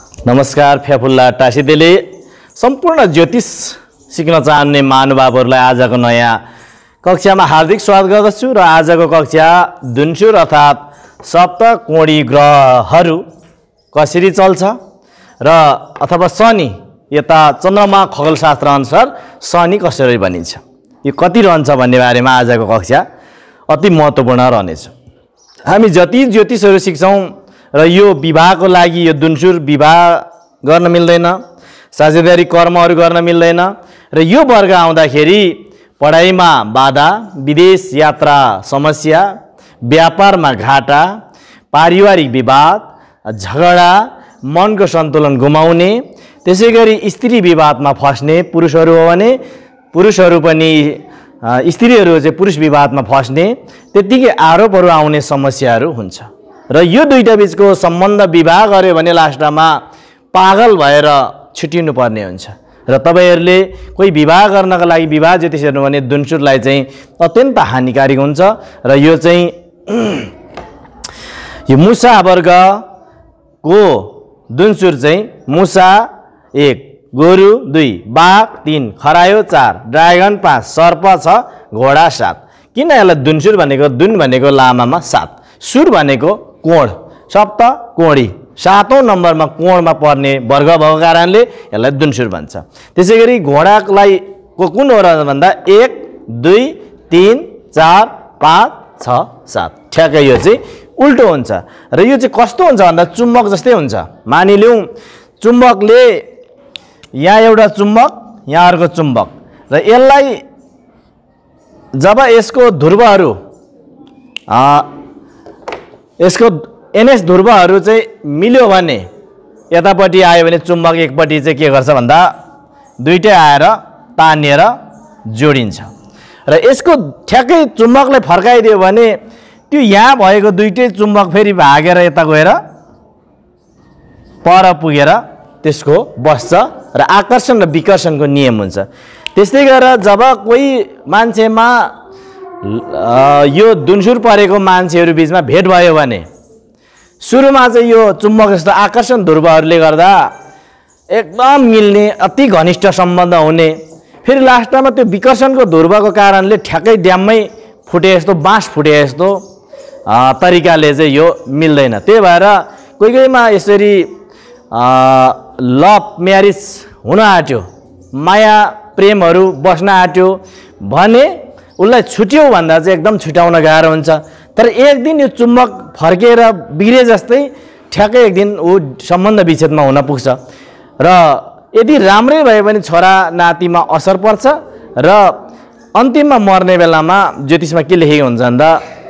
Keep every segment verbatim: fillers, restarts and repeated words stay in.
नमस्कार फ्याफुल्ला टासीदेले सम्पूर्ण ज्योतिष सिक्न चाहने महानुभावहरूलाई आजको नयाँ कक्षामा हार्दिक स्वागत गर्दछु र आजको कक्षा दुनसुर अर्थात् सप्तकोणी ग्रहहरू कसरी चल्छ र अथवा शनि यता चन्द्रमा खगोलशास्त्र अनुसार शनि कसरी बनिन्छ यो कति रहन्छ भन्ने बारेमा आजको कक्षा अति महत्त्वपूर्ण रहनेछ। हामी जति ज्योतिषहरू सिक्छौँ र यो विवाहको लागि यो दुनसुर विवाह गर्न मिल्दैन, साझेदारी कर्महरू गर्न मिल्दैन र यो वर्ग आउँदाखेरि पढाइमा बाधा, विदेश यात्रा समस्या, व्यापारमा घाटा, पारिवारिक विवाद, झगडा, मनको सन्तुलन गुमाउने, त्यसैगरी स्त्री विवादमा फस्ने पुरुषहरू हो भने पुरुषहरू पनि स्त्रीहरू चाहिँ पुरुष विवादमा फस्ने, त्यतिकै आरोपहरू आउने समस्याहरू हुन्छ र यो दुईटा बीचको सम्बन्ध विवाह गर्यो भने लास्टमा पागल भएर छुटिनु पर्ने हुन्छ र तपाईहरुले कोही विवाह गर्नका लागि विवाह ज्योतिष हेर्नु भने दुनसुरलाई चाहिँ अत्यन्त हानिकारक हुन्छ र यो चाहिँ यो मुसा वर्गको दुनसुर चाहिँ मुसा एक, गोरु दुई, बाघ तीन, खरायो चार, ड्रागन पाँच, सर्प छ, घोडा सात। किन यसलाई दुनसुर भनेको? दुन भनेको लामामा सात, सुर भनेको कोण, सप्त कोणी सातौं नम्बरमा कोणमा पर्ने वर्ग भएको कारणले यसलाई दुनसुर भन्छ। त्यसैगरी घोडालाई को कुन हो र भन्दा एक, दुई, तीन, चार, पाँच, छ, सात। ठ्याक्कै यो चाहिँ उल्टो हुन्छ र यो चाहिँ कस्तो हुन्छ भन्दा चुम्बक जस्तै हुन्छ। मानिलिउँ चुम्बकले यहाँ एउटा चुम्बक, यहाँ अर्को चुम्बक र यसलाई जब यसको ध्रुवहरू यसको एनएस ध्रुवहरू चाहिँ मिल्यो भने यतापट्टि आयो भने चुम्बक एकपट्टि चाहिँ के गर्छ भन्दा दुईटै आएर तानिएर जोडिन्छ र यसको ठ्याक्कै चुम्बकलाई फर्काइदियो भने त्यो यहाँ भएको दुईटै चुम्बक फेरि भागेर यता गएर पर पुगेर त्यसको बस्छ र आकर्षण र विकर्षणको नियम हुन्छ। त्यस्तै गरेर जब कोही मान्छेमा यो दुनसुर परेको मान्छेहरू बीचमा भेट भयो भने सुरुमा चाहिँ यो चुम्बक जस्तो आकर्षण ध्रुवहरूले गर्दा एकदम मिल्ने, अति घनिष्ठ सम्बन्ध हुने, फेरि लास्टमा त्यो विकर्षणको ध्रुवको कारणले ठ्याक्कै ड्याममै फुटे जस्तो, बाँस फुटे जस्तो तरिकाले चाहिँ यो मिल्दैन। त्यही भएर कोही कोहीमा यसरी लभ म्यारिज हुन आँट्यो, माया प्रेमहरू बस्न आँट्यो भने उसलाई छुट्यो भन्दा चाहिँ एकदम छुट्याउन गाह्रो हुन्छ। तर एक दिन यो चुम्बक फर्केर बिग्रे जस्तै ठ्याक्कै एक दिन ऊ सम्बन्ध विच्छेदमा हुन पुग्छ र यदि राम्रै भए पनि छोरा नातिमा असर पर्छ र अन्तिममा मर्ने बेलामा ज्योतिषमा के लेखेको हुन्छ भन्दा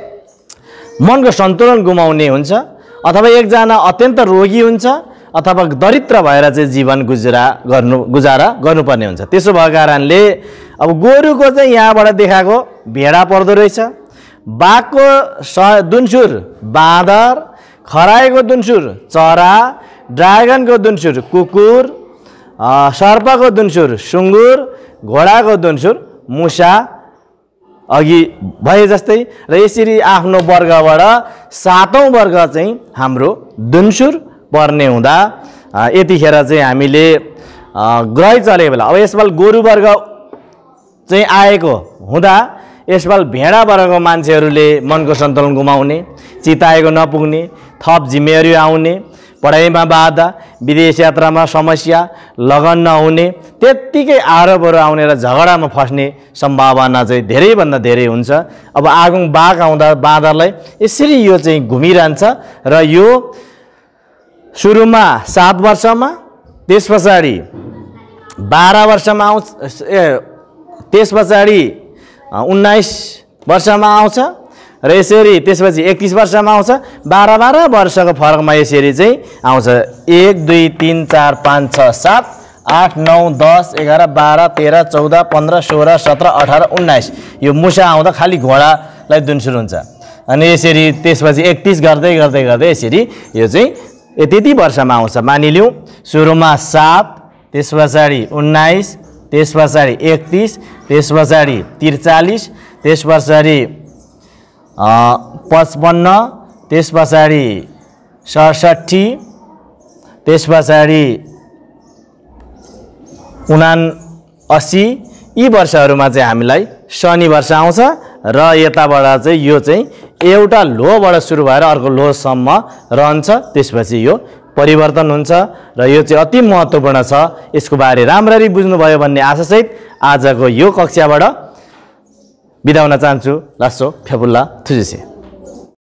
मनको सन्तुलन गुमाउने हुन्छ अथवा एकजना अत्यन्त रोगी हुन्छ अथवा दरिद्र भएर चाहिँ जीवन गुजरा गर्नु गुजारा गर्नुपर्ने हुन्छ। त्यसो भएको कारणले अब गोरुको चाहिँ यहाँबाट देखाएको भेडा पर्दो रहेछ, बाघको दुनसुर बाँदर, खरायोको दुनसुर चरा, ड्रागनको दुनसुर कुकुर, सर्पको दुनसुर सुँगुर, घोडाको दुनसुर मुसा अघि भए जस्तै र यसरी आफ्नो वर्गबाट सातौं वर्ग चाहिँ हाम्रो दुनसुर पर्ने हुँदा यतिखेर चाहिँ हामीले ग्रह चलेको बेला अब यसपाल गोरु वर्ग चाहिँ आएको हुँदा यसपाल भेडा वर्गको मान्छेहरूले मनको सन्तुलन गुमाउने, चिताएको नपुग्ने, थप जिम्मेवारी आउने, पढाइमा बाधा, विदेश यात्रामा समस्या, लगन नहुने, त्यत्तिकै आरोपहरू आउने र झगडामा फस्ने सम्भावना चाहिँ धेरैभन्दा धेरै हुन्छ। अब आगुङ बाघ आउँदा बाँदरलाई यसरी यो चाहिँ घुमिरहन्छ र यो सुरुमा सात वर्षमा, त्यस पछाडि बाह्र वर्षमा आउँछ, त्यस पछाडि उन्नाइस वर्षमा आउँछ र यसरी त्यसपछि एकतिस वर्षमा आउँछ। बाह्र बाह्र वर्षको फरकमा यसरी चाहिँ आउँछ। एक, दुई, तिन, चार, पाँच, छ, सात, आठ, नौ, दस, एघार, बाह्र, तेह्र, चौध, पन्ध्र, सोह्र, सत्र, अठार, उन्नाइस। यो मुसा आउँदा खालि घोडालाई दुनसुर हुन्छ अनि यसरी त्यसपछि एकतिस गर्दै गर्दै गर्दै यसरी यो चाहिँ त्यति वर्षमा आउँछ। मानिलिउँ सुरुमा सात, त्यस पछाडि उन्नाइस, त्यस पछाडि एकतिस, त्यस पछाडि त्रिचालिस, त्यस पछाडि पचपन्न, त्यस पछाडि सडसट्ठी, त्यस पछाडि उना अस्सी यी वर्षहरूमा चाहिँ हामीलाई शनि वर्ष आउँछ र यताबाट चाहिँ यो चाहिँ एउटा लोबाट सुरु भएर अर्को लोसम्म रहन्छ। त्यसपछि यो परिवर्तन हुन्छ र यो चाहिँ अति महत्त्वपूर्ण छ। यसको बारे राम्ररी बुझ्नुभयो भन्ने आशासहित आजको यो कक्षाबाट बिदा हुन चाहन्छु। लासो फेपुल्ला थुजिसे।